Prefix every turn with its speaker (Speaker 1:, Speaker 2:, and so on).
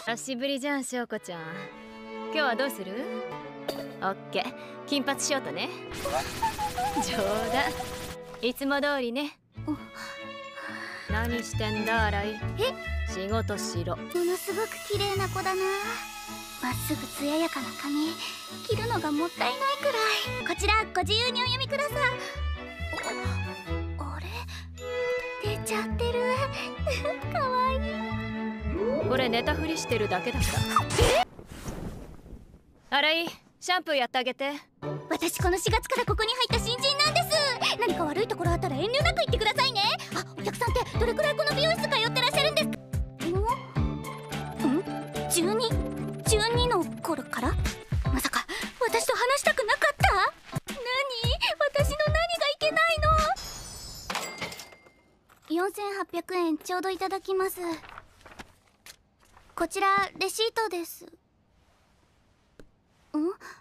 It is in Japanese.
Speaker 1: 久しぶりじゃん、しょうこちゃん。今日はどうする？オッケー、金髪ショートね。冗談。いつも通りね。何してんだ、新井。仕事しろ。
Speaker 2: ものすごく綺麗な子だな。まっすぐ艶やかな髪、着るのがもったいないくらい。こちらご自由にお読みください。あれ、出ちゃってる。かわいい。
Speaker 1: これ寝たふりしてるだけだから。新井、シャンプーやってあげて。
Speaker 2: 私この4月からここに入った新人なんです。何か悪いところあったら遠慮なく言ってくださいね。あ、お客さんってどれくらいこの美容室通ってらっしゃるんですか？12の頃から？まさか私と話したくなかった？何？私の何がいけないの？4800円ちょうどいただきます。こちらレシートです。ん？